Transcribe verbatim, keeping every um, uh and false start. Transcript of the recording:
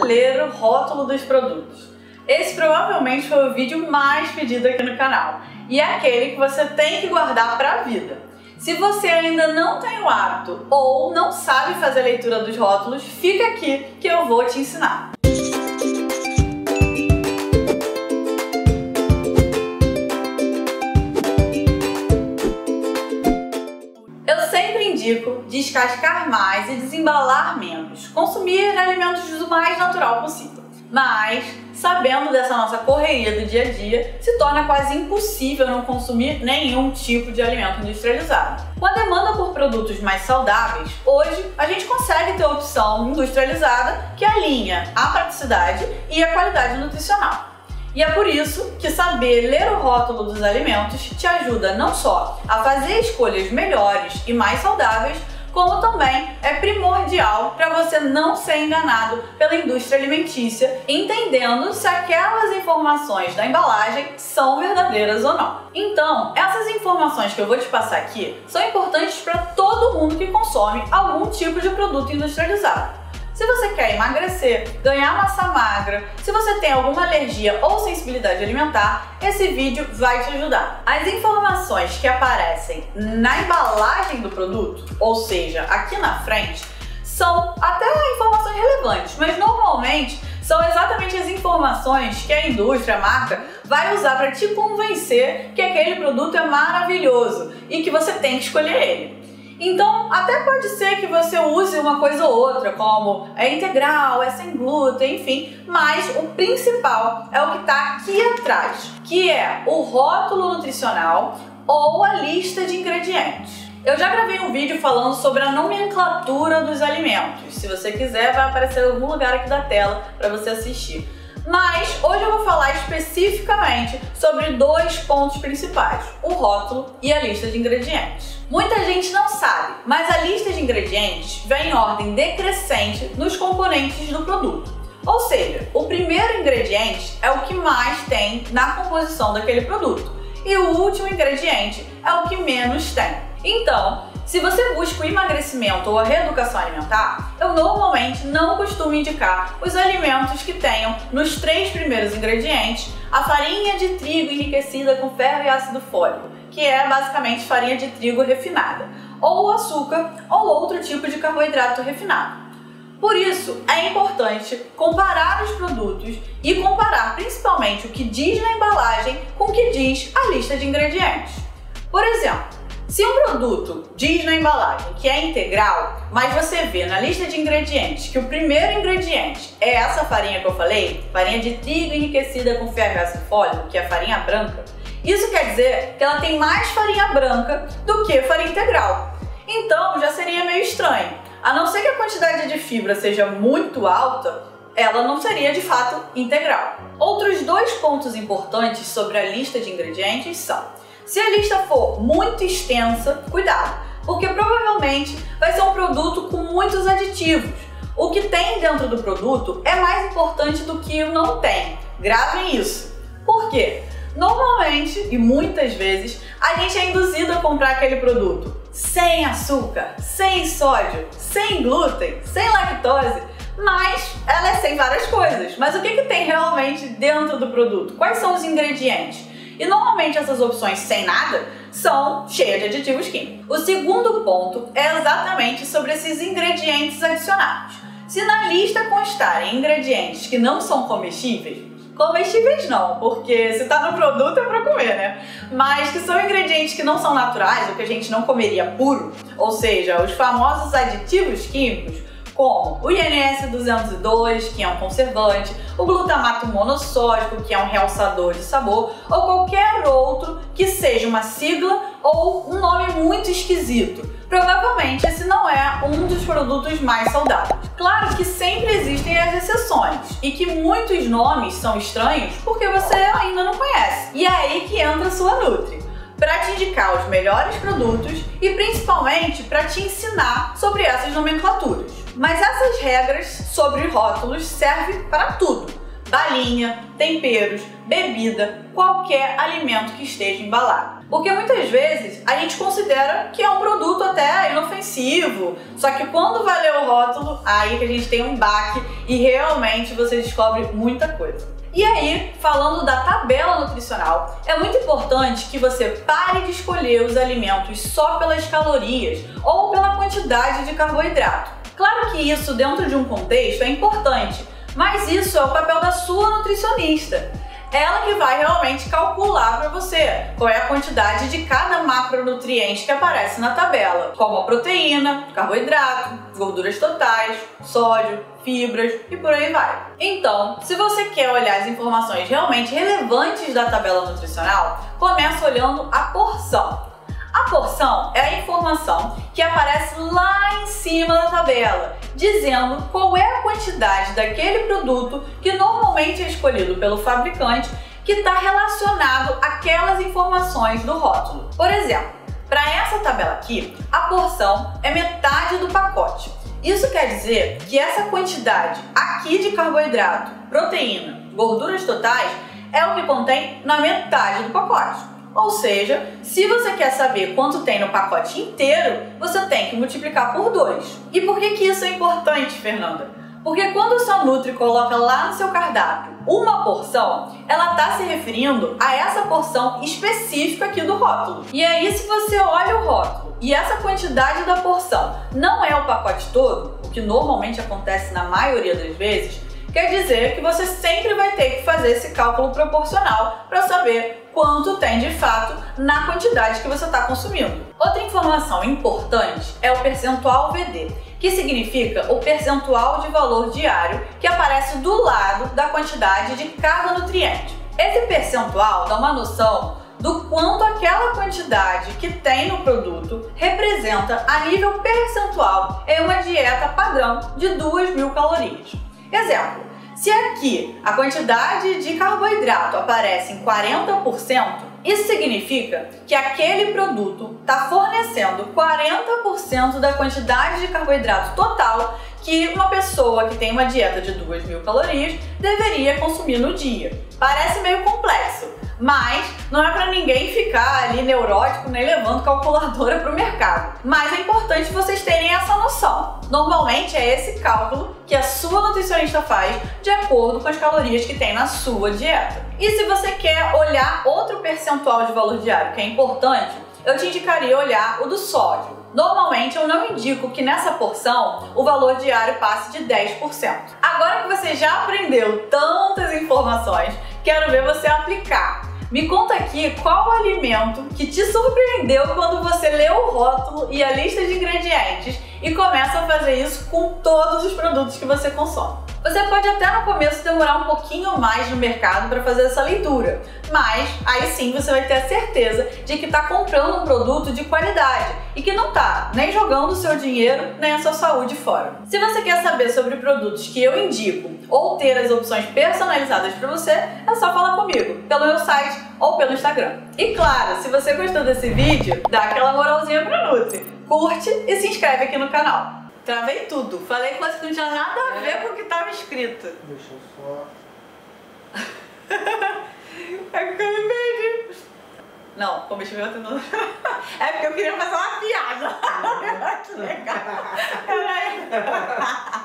ler o rótulo dos produtos. Esse provavelmente foi o vídeo mais pedido aqui no canal e é aquele que você tem que guardar para a vida. Se você ainda não tem o hábito ou não sabe fazer a leitura dos rótulos, fica aqui que eu vou te ensinar. Eu sempre indico descascar mais e desembalar menos, consumir alimentos do mais natural possível. Mas, sabendo dessa nossa correria do dia a dia, se torna quase impossível não consumir nenhum tipo de alimento industrializado. Com a demanda por produtos mais saudáveis, hoje a gente consegue ter a opção industrializada que alinha a praticidade e a qualidade nutricional. E é por isso que saber ler o rótulo dos alimentos te ajuda não só a fazer escolhas melhores e mais saudáveis, como também é primordial para você não ser enganado pela indústria alimentícia, entendendo se aquelas informações da embalagem são verdadeiras ou não. Então, essas informações que eu vou te passar aqui são importantes para todo mundo que consome algum tipo de produto industrializado. Se você quer emagrecer, ganhar massa magra, se você tem alguma alergia ou sensibilidade alimentar, esse vídeo vai te ajudar. As informações que aparecem na embalagem do produto, ou seja, aqui na frente, são até informações relevantes, mas normalmente são exatamente as informações que a indústria, a marca, vai usar para te convencer que aquele produto é maravilhoso e que você tem que escolher ele. Então, até pode ser que você use uma coisa ou outra, como é integral, é sem glúten, enfim, mas o principal é o que está aqui atrás, que é o rótulo nutricional ou a lista de ingredientes. Eu já gravei um vídeo falando sobre a nomenclatura dos alimentos. Se você quiser, vai aparecer em algum lugar aqui da tela para você assistir. Mas hoje eu vou falar especificamente sobre dois pontos principais, o rótulo e a lista de ingredientes. Muita gente não sabe, mas a lista de ingredientes vem em ordem decrescente nos componentes do produto. Ou seja, o primeiro ingrediente é o que mais tem na composição daquele produto e o último ingrediente é o que menos tem. Então, se você busca o emagrecimento ou a reeducação alimentar, eu normalmente não costumo indicar os alimentos que tenham nos três primeiros ingredientes a farinha de trigo enriquecida com ferro e ácido fólico, que é basicamente farinha de trigo refinada, ou açúcar ou outro tipo de carboidrato refinado. Por isso, é importante comparar os produtos e comparar principalmente o que diz na embalagem com o que diz a lista de ingredientes. Por exemplo, se um produto diz na embalagem que é integral, mas você vê na lista de ingredientes que o primeiro ingrediente é essa farinha que eu falei, farinha de trigo enriquecida com ferro e ácido fólico, que é a farinha branca, isso quer dizer que ela tem mais farinha branca do que farinha integral. Então já seria meio estranho. A não ser que a quantidade de fibra seja muito alta, ela não seria de fato integral. Outros dois pontos importantes sobre a lista de ingredientes são: se a lista for muito extensa, cuidado, porque provavelmente vai ser um produto com muitos aditivos. O que tem dentro do produto é mais importante do que o não tem. Gravem isso. Por quê? Normalmente, e muitas vezes, a gente é induzido a comprar aquele produto sem açúcar, sem sódio, sem glúten, sem lactose, mas ela é sem várias coisas. Mas o que que tem realmente dentro do produto? Quais são os ingredientes? E normalmente essas opções sem nada são cheias de aditivos químicos. O segundo ponto é exatamente sobre esses ingredientes adicionados. Se na lista constarem ingredientes que não são comestíveis, comestíveis não, porque se tá no produto é pra comer, né? Mas que são ingredientes que não são naturais, ou que a gente não comeria puro, ou seja, os famosos aditivos químicos, como o I N S duzentos e dois, que é um conservante, o glutamato monossódico, que é um realçador de sabor, ou qualquer outro que seja uma sigla ou um nome muito esquisito. Provavelmente esse não é um dos produtos mais saudáveis. Claro que sempre existem as exceções e que muitos nomes são estranhos porque você ainda não conhece. E é aí que entra a sua Nutri, para te indicar os melhores produtos e principalmente para te ensinar sobre essas nomenclaturas. Mas essas regras sobre rótulos servem para tudo, balinha, temperos, bebida, qualquer alimento que esteja embalado. Porque muitas vezes a gente considera que é um produto até inofensivo, só que quando vai ler o rótulo, aí que a gente tem um baque e realmente você descobre muita coisa. E aí, falando da tabela nutricional, é muito importante que você pare de escolher os alimentos só pelas calorias ou pela quantidade de carboidrato. Claro que isso, dentro de um contexto, é importante, mas isso é o papel da sua nutricionista. Ela que vai realmente calcular para você qual é a quantidade de cada macronutriente que aparece na tabela, como a proteína, carboidrato, gorduras totais, sódio, fibras e por aí vai. Então, se você quer olhar as informações realmente relevantes da tabela nutricional, começa olhando a porção. A porção é a informação que aparece lá em cima da tabela, dizendo qual é a quantidade daquele produto que normalmente é escolhido pelo fabricante que está relacionado àquelas informações do rótulo. Por exemplo, para essa tabela aqui, a porção é metade do pacote. Isso quer dizer que essa quantidade aqui de carboidrato, proteína, gorduras totais é o que contém na metade do pacote. Ou seja, se você quer saber quanto tem no pacote inteiro, você tem que multiplicar por dois. E por que que isso é importante, Fernanda? Porque quando a sua Nutri coloca lá no seu cardápio uma porção, ela está se referindo a essa porção específica aqui do rótulo. E aí, se você olha o rótulo e essa quantidade da porção não é o pacote todo, o que normalmente acontece na maioria das vezes, quer dizer que você sempre vai ter que fazer esse cálculo proporcional para saber quanto tem de fato na quantidade que você está consumindo. Outra informação importante é o percentual V D, que significa o percentual de valor diário que aparece do lado da quantidade de cada nutriente. Esse percentual dá uma noção do quanto aquela quantidade que tem no produto representa a nível percentual em uma dieta padrão de duas mil calorias. Exemplo, se aqui a quantidade de carboidrato aparece em quarenta por cento, isso significa que aquele produto está fornecendo quarenta por cento da quantidade de carboidrato total que uma pessoa que tem uma dieta de duas mil calorias deveria consumir no dia. Parece meio complexo, mas não é para ninguém ficar ali neurótico nem levando calculadora para o mercado. Mas é importante vocês terem essa noção. Normalmente é esse cálculo que a sua nutricionista faz de acordo com as calorias que tem na sua dieta. E se você quer olhar outro percentual de valor diário que é importante, eu te indicaria olhar o do sódio. Normalmente eu não indico que nessa porção o valor diário passe de dez por cento. Agora que você já aprendeu tantas informações, quero ver você aplicar. Me conta aqui qual o alimento que te surpreendeu quando você leu o rótulo e a lista de ingredientes e começa a fazer isso com todos os produtos que você consome. Você pode até no começo demorar um pouquinho mais no mercado para fazer essa leitura, mas aí sim você vai ter a certeza de que está comprando um produto de qualidade e que não está nem jogando o seu dinheiro nem a sua saúde fora. Se você quer saber sobre produtos que eu indico ou ter as opções personalizadas para você, é só falar comigo pelo meu site ou pelo Instagram. E claro, se você gostou desse vídeo, dá aquela moralzinha pro Nutri, curte e se inscreve aqui no canal. Travei tudo, falei que você não tinha nada a ver com o que estava escrito. Deixa eu só... É porque eu me perdi. Não, comestível não. É porque eu queria fazer uma piada. Que legal. Peraí.